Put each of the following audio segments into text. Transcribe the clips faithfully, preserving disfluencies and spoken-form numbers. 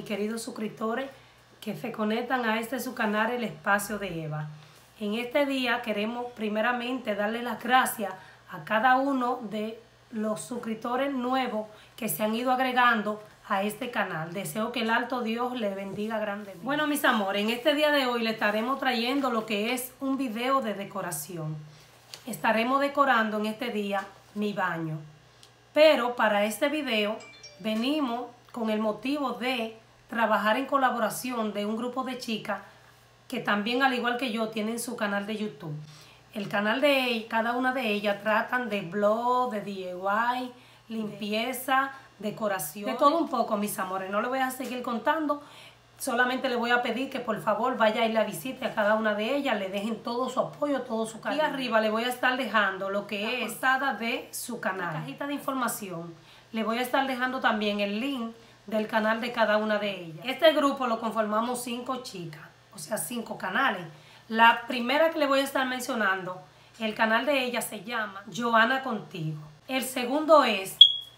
mis queridos suscriptores que se conectan a este su canal, El Espacio de Eva. En este día queremos primeramente darle las gracias a cada uno de los suscriptores nuevos que se han ido agregando a este canal. Deseo que el alto Dios les bendiga grandemente. Bueno, mis amores, en este día de hoy le estaremos trayendo lo que es un video de decoración. Estaremos decorando en este día mi baño. Pero para este video venimos con el motivo de trabajar en colaboración de un grupo de chicas que también, al igual que yo, tienen su canal de YouTube. El canal de ellas, cada una de ellas tratan de blog, de D I Y, limpieza, decoración, de todo un poco, mis amores. No les voy a seguir contando, solamente les voy a pedir que por favor vaya y la visite a cada una de ellas, le dejen todo su apoyo, todo su cariño. Y arriba le voy a estar dejando lo que es portada de su canal, la cajita de información. Le voy a estar dejando también el link del canal de cada una de ellas. Este grupo lo conformamos cinco chicas, o sea, cinco canales. La primera que le voy a estar mencionando, el canal de ella se llama Joana Contigo. El segundo es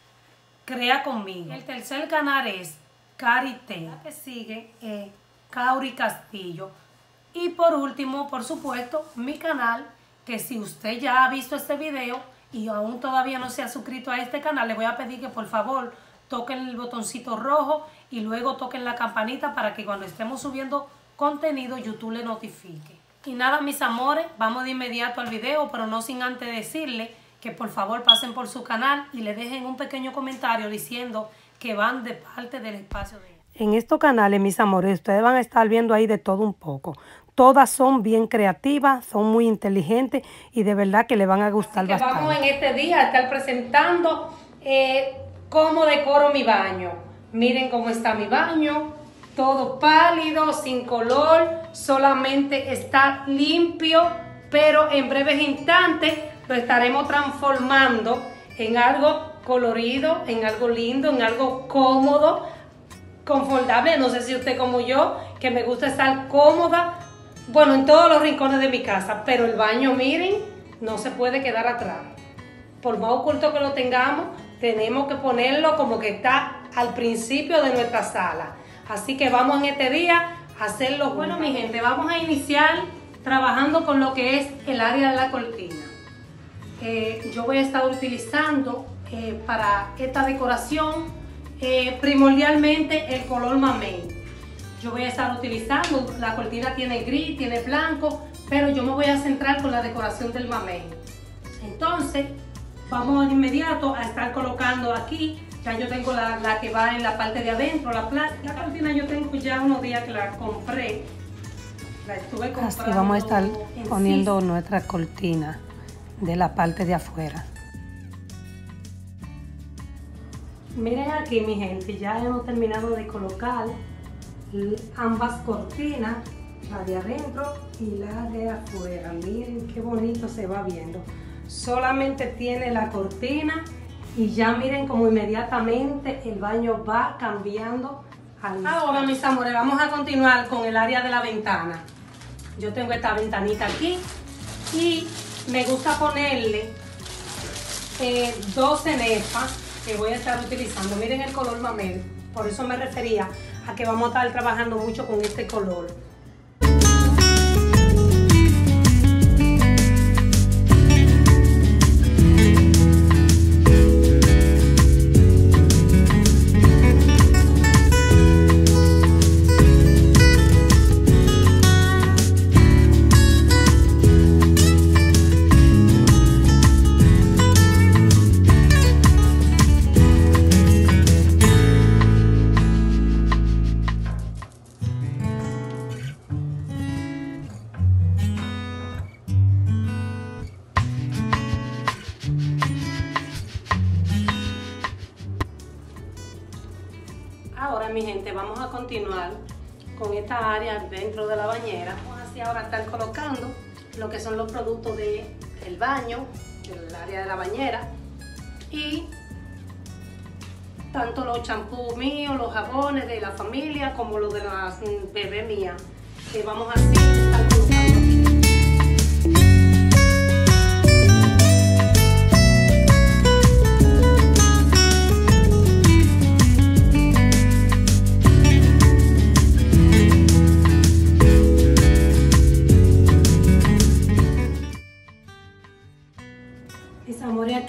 Crea Conmigo. El tercer canal es Carité. La que sigue es Cauri Castillo. Y por último, por supuesto, mi canal, que si usted ya ha visto este video y aún todavía no se ha suscrito a este canal, le voy a pedir que por favor toquen el botoncito rojo y luego toquen la campanita para que cuando estemos subiendo contenido YouTube le notifique. Y nada, mis amores, vamos de inmediato al video, pero no sin antes decirle que por favor pasen por su canal y le dejen un pequeño comentario diciendo que van de parte del Espacio de Eva. En estos canales, mis amores, ustedes van a estar viendo ahí de todo un poco. Todas son bien creativas, son muy inteligentes y de verdad que les van a gustar bastante. Vamos en este día a estar presentando eh, cómo decoro mi baño. Miren cómo está mi baño, todo pálido, sin color, solamente está limpio, pero en breves instantes lo estaremos transformando en algo colorido, en algo lindo, en algo cómodo, confortable. No sé si usted como yo, que me gusta estar cómoda, bueno, en todos los rincones de mi casa, pero el baño, miren, no se puede quedar atrás. Por más oculto que lo tengamos, tenemos que ponerlo como que está al principio de nuestra sala. Así que vamos en este día a hacerlo. Bueno, mi gente, vamos a iniciar trabajando con lo que es el área de la cortina. Eh, yo voy a estar utilizando eh, para esta decoración eh, primordialmente el color mamey. Yo voy a estar utilizando, la cortina tiene gris, tiene blanco, pero yo me voy a centrar con la decoración del mamey. Entonces, vamos de inmediato a estar colocando aquí. Ya yo tengo la, la que va en la parte de adentro, la plástica. La cortina yo tengo ya unos días que la compré. La estuve comprando. Así vamos a estar poniendo sí. nuestra cortina de la parte de afuera. Miren aquí, mi gente, ya hemos terminado de colocar ambas cortinas, la de adentro y la de afuera. Miren qué bonito se va viendo. Solamente tiene la cortina y ya miren como inmediatamente el baño va cambiando. Ahora, mis amores, vamos a continuar con el área de la ventana. Yo tengo esta ventanita aquí y me gusta ponerle eh, dos cenefas que voy a estar utilizando. Miren el color mamey, por eso me refería a que vamos a estar trabajando mucho con este color. Ahora, mi gente, vamos a continuar con esta área dentro de la bañera. Vamos así ahora a estar colocando lo que son los productos del baño, del área de la bañera, y tanto los champús míos, los jabones de la familia, como los de las bebés mías, que vamos así a estar colocando aquí.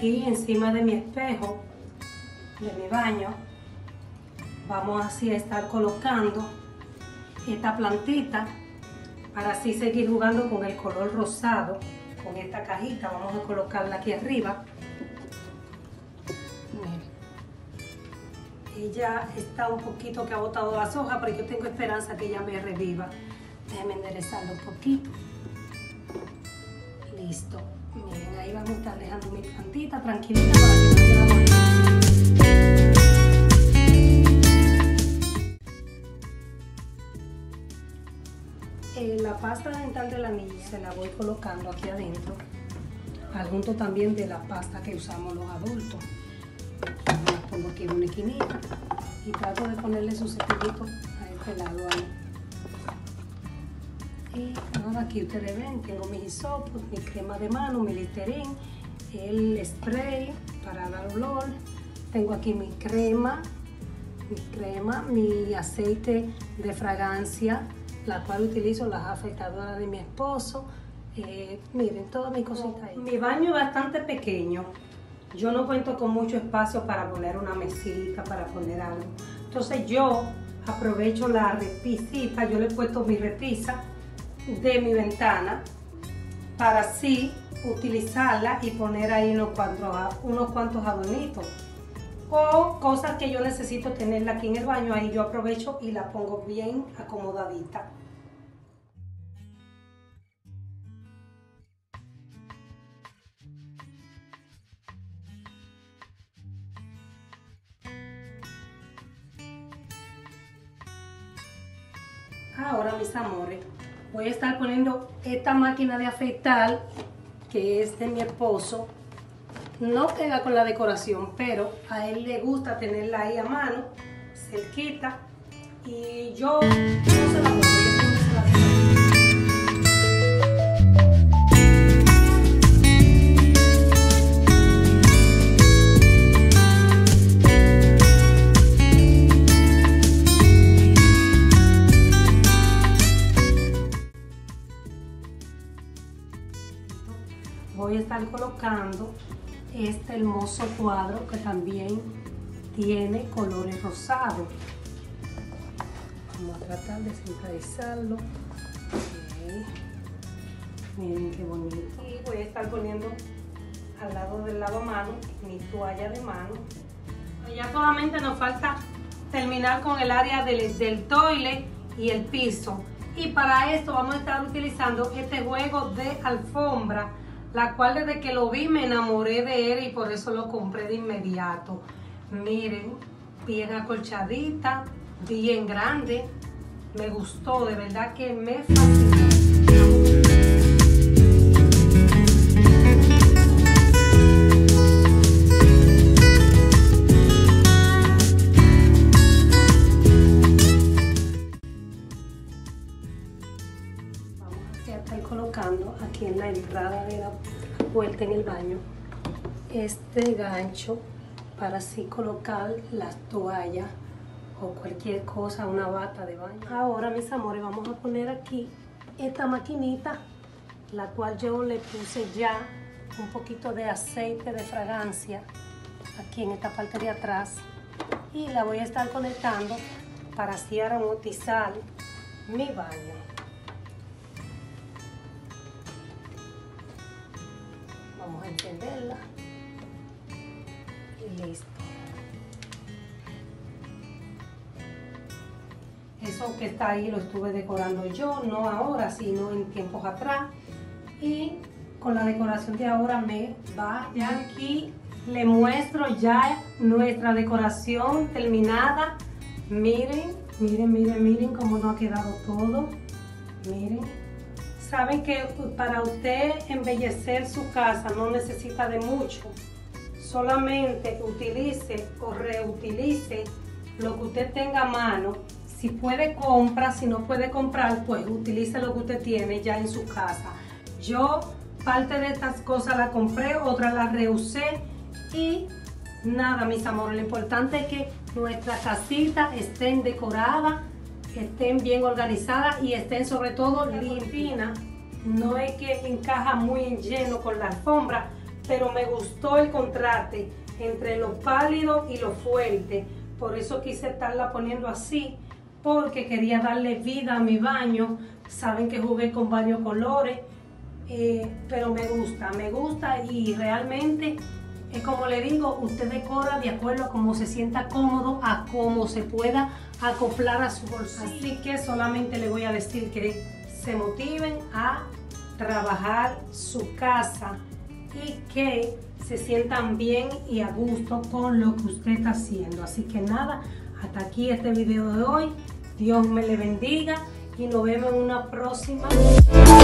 aquí encima de mi espejo, de mi baño, vamos así a estar colocando esta plantita para así seguir jugando con el color rosado. Con esta cajita vamos a colocarla aquí arriba. Miren. Ella está un poquito que ha botado las hojas, pero yo tengo esperanza que ella me reviva. Déjenme enderezarlo un poquito. Listo. Miren, ahí vamos a estar dejando mi plantita tranquilita para que no se la moleste. Eh, la pasta dental de la niña se la voy colocando aquí adentro, al junto también de la pasta que usamos los adultos. La pongo aquí en una esquinita y trato de ponerle su cepillito a este lado ahí. Y ahora aquí ustedes ven, tengo mis hisopos, mi crema de mano, mi Listerine, el spray para dar olor. Tengo aquí mi crema, mi crema, mi aceite de fragancia, la cual utilizo las afeitadoras de mi esposo. Eh, miren, todas mis cositas ahí. Mi baño es bastante pequeño. Yo no cuento con mucho espacio para poner una mesita, para poner algo. Entonces yo aprovecho la repisita, yo le he puesto mi repisa de mi ventana para así utilizarla y poner ahí unos cuantos, unos cuantos adornitos o cosas que yo necesito tenerla aquí en el baño. Ahí yo aprovecho y la pongo bien acomodadita. Ahora, mis amores, voy a estar poniendo esta máquina de afeitar que es de mi esposo. No pega con la decoración, pero a él le gusta tenerla ahí a mano, cerquita, y yo no se la muevo, yo no se la dejo. Voy a estar colocando este hermoso cuadro que también tiene colores rosados. Vamos a tratar de centralizarlo. Okay. Miren qué bonito. Y voy a estar poniendo al lado del lavamanos mi toalla de mano. Ya solamente nos falta terminar con el área del, del toilet y el piso. Y para esto vamos a estar utilizando este juego de alfombra, la cual desde que lo vi me enamoré de él y por eso lo compré de inmediato. Miren, bien acolchadita, bien grande. Me gustó, de verdad que me fascinó. Estar colocando aquí en la entrada de la puerta en el baño este gancho para así colocar las toallas o cualquier cosa, una bata de baño. Ahora, mis amores, vamos a poner aquí esta maquinita, la cual yo le puse ya un poquito de aceite de fragancia aquí en esta parte de atrás y la voy a estar conectando para así aromatizar mi baño. Vamos a encenderla y listo. Eso que está ahí lo estuve decorando yo, no ahora, sino en tiempos atrás. Y con la decoración de ahora me va. Ya aquí le muestro ya nuestra decoración terminada. Miren, miren, miren, miren cómo nos ha quedado todo. Miren. Saben que para usted embellecer su casa no necesita de mucho. Solamente utilice o reutilice lo que usted tenga a mano. Si puede comprar, si no puede comprar, pues utilice lo que usted tiene ya en su casa. Yo parte de estas cosas las compré, otras las reusé y nada, mis amores, lo importante es que nuestras casitas estén decoradas, estén bien organizadas y estén sobre todo limpias. No es que encaja muy en lleno con la alfombra, pero me gustó el contraste entre lo pálido y lo fuerte. Por eso quise estarla poniendo así, porque quería darle vida a mi baño. Saben que jugué con varios colores, eh, pero me gusta, me gusta y realmente es como le digo, usted decora de acuerdo a cómo se sienta cómodo, a cómo se pueda acoplar a su bolsillo. Así que solamente le voy a decir que se motiven a trabajar su casa y que se sientan bien y a gusto con lo que usted está haciendo. Así que nada, hasta aquí este video de hoy. Dios me le bendiga y nos vemos en una próxima.